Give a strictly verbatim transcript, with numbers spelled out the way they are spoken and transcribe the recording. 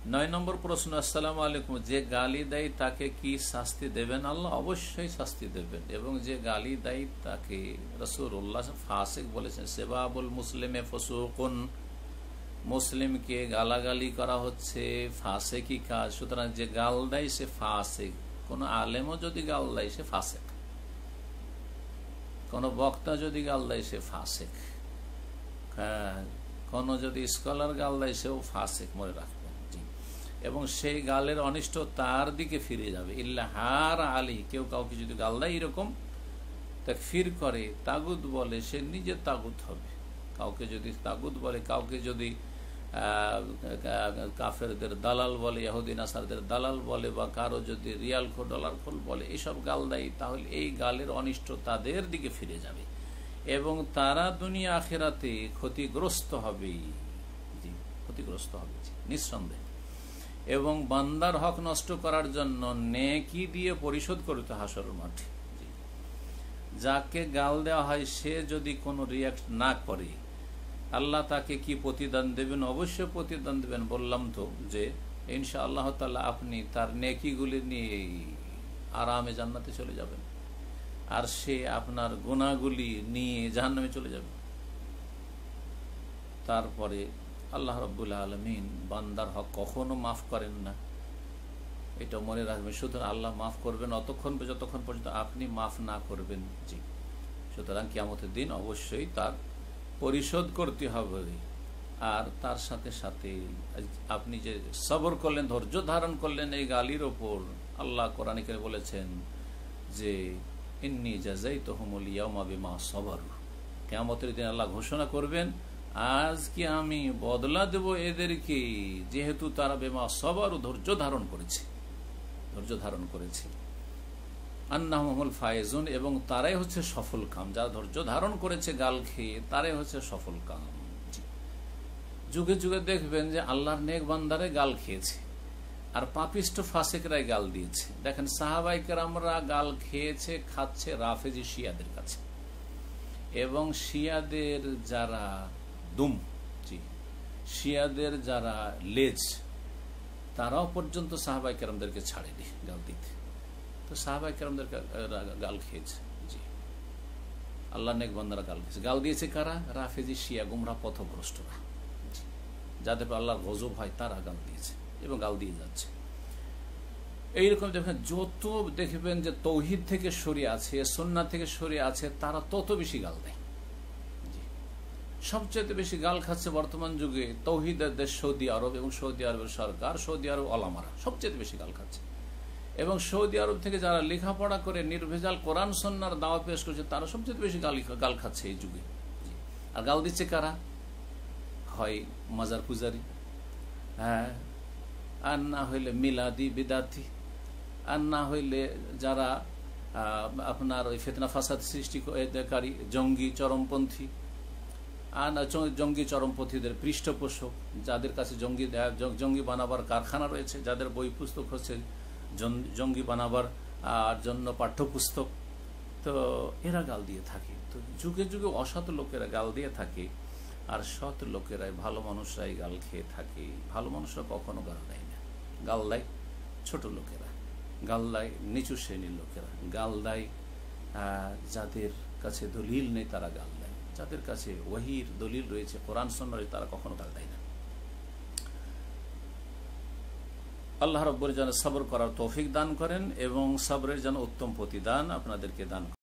নয় নম্বর প্রশ্ন, আসসালামু আলাইকুম, যে গালি দেয় তাকে কি শাস্তি দেবেন? আল্লাহ অবশ্যই শাস্তি দেবেন। এবং যে গালি দেয় তাকে রাসূলুল্লাহ ফাসিক বলেছেন। সেবাবুল মুসলিমে ফুসুকুন, মুসলিমকে গালাগালি করা হচ্ছে ফাসেকি কাজ। সুতরাং যে গাল দেয় সে ফাসেক। কোন আলেমও যদি গাল দেয় সে ফাসেক, কোন বক্তা যদি গাল দেয় সে ফাসেক, কোন যদি স্কলার গাল দেয় সেও ফাসেক, মনে রাখবেন। এবং সেই গালের অনিষ্ট তার দিকে ফিরে যাবে। ইল্লা হার আলী, কেউ কাউকে যদি গাল দেয় এরকম তাকফির করে, তাগুত বলে, সে নিজে তাগুত হবে। কাউকে যদি তাগুত বলে, কাউকে যদি কাফেরদের দালাল বলে, ইহুদি নাসারদের দালাল বলে, বা কারো যদি রিয়াল খোর ডলার খোর বলে, এইসব গাল দেয়, তাহলে এই গালের অনিষ্ট তাদের দিকে ফিরে যাবে এবং তারা দুনিয়া আখিরাতে ক্ষতিগ্রস্ত হবে। জি, ক্ষতিগ্রস্ত হবে নিঃসন্দেহে। এবং বান্দার হক নষ্ট করার জন্য নেকি দিয়ে পরিশোধ করতে হাসরের মাঠে। যাকে গাল দেওয়া হয় সে যদি কোনো রিয়াক্ট না করে, আল্লাহ তাকে কি প্রতিদান দেবেন? অবশ্যই প্রতিদান দেবেন। বললাম তো যে ইনশাআল্লাহ তাআলা আপনি তার নেকিগুলি নিয়ে আরামে জান্নাতে চলে যাবেন, আর সে আপনার গুনাহগুলি নিয়ে জাহান্নামে চলে যাবে। তারপরে আল্লাহ রাব্বুল আলামিন বান্দার হক কখনো মাফ করেন না, এটা মনে রাখবেন। সুতরাং আল্লাহ মাফ করবেন অতক্ষণ যতক্ষণ পর্যন্ত আপনি মাফ না করবেন। জি, সুতরাং কিয়ামতের দিন অবশ্যই তার পরিশোধ করতে হবে। আর তার সাথে সাথে আপনি যে সবর করলেন, ধৈর্য ধারণ করলেন এই গালির ওপর, আল্লাহ কোরআনে কারিমে বলেছেন যে ইন্নী জাযাইতুহুমুল ইয়াওমা বিমা সাবারু। কিয়ামতের দিন আল্লাহ ঘোষণা করবেন, আজকে আমি বদলা দেব এদেরকে, যেহেতু তারা বিমা সাবারু, ধৈর্য ধারণ করেছে, ধৈর্য ধারণ করেছে। আন্নাহুমুল ফায়েজুন, এবং তারাই হচ্ছে সফল কাম। যারা ধৈর্য ধারণ করেছে গাল খেয়ে, তারাই হচ্ছে সফল কাম। যুগে যুগে দেখবেন যে আল্লাহর নেক বান্দারে গাল খেয়েছে, আর পাপিষ্ট ফাসিকরাই গাল দিয়েছে। দেখেন সাহাবায়ে কেরামরা গাল খেয়েছে, খাচ্ছে রাফেজি শিয়াদের কাছে, এবং শিয়াদের যারা দুম, জি, শিয়াদের যারা লেজ, তারাও পর্যন্ত সাহাবায়ে কেরামদেরকে ছাড়েনি গাল দিতে। তো সাহাবায়ে কেরামদের গাল খেয়েছে। জি, আল্লাহ নেক বান্দারা গাল খেয়েছে। গাল দিয়েছে কারা? রাফেজি শিয়া, গুমরাহ পথভ্রষ্টরা, যাদের আল্লাহর গজব হয়, তারা গাল দিয়েছে এবং গাল দিয়ে যাচ্ছে। এইরকম দেখবেন যত দেখবেন যে তৌহিদ থেকে সরে আছে, সুন্নাহ থেকে সরে আছে, তারা তত বেশি গাল দেয়। সবচেয়ে বেশি গাল খাচ্ছে বর্তমান যুগে তৌহিদের দেশ সৌদি আরব, এবং সৌদি আরবের সরকার, সৌদি আরব ওলামারা সবচেয়ে বেশি গাল খাচ্ছে। এবং সৌদি আরব থেকে যারা লেখাপড়া করে নির্ভেজাল কোরআন সুন্নাহর দাওয়াত পেশ করছে, তারা সবচেয়ে বেশি গাল গাল খাচ্ছে এই যুগে। আর গাল দিচ্ছে কারা? হয় মাজার পূজারি, হ্যাঁ, আর না হইলে মিলাদি বিদাতি, আর না হইলে যারা আপনার ওই ফিতনা ফাসাদ সৃষ্টিকারী জঙ্গি চরমপন্থী, আর না জঙ্গি চরমপন্থীদের পৃষ্ঠপোষক, যাদের কাছে জঙ্গি জঙ্গি বানাবার কারখানা রয়েছে, যাদের বই পুস্তক হচ্ছে জঙ্গি বানাবার জন্য পাঠ্যপুস্তক। তো এরা গাল দিয়ে থাকে। তো যুগে যুগে অসৎ লোকেরা গাল দিয়ে থাকে, আর সৎ লোকেরাই, ভালো মানুষরাই গাল খেয়ে থাকে। ভালো মানুষরা কখনো গাল দেয় না। গাল দেয় ছোট লোকেরা, গাল দেয় নিচু শ্রেণীর লোকেরা, গাল দেয় যাদের কাছে দলিল নেই, তারা গাল দেয়। যাদের কাছে ওহীর দলিল রয়েছে, কোরআন সুন্নাহ রয়েছে, তারা কখনো গাল দেয় না। আল্লাহ রাব্বুল যেন সবর করার তৌফিক দান করেন এবং সবরের যেন উত্তম প্রতিদান আপনাদেরকে দান করেন।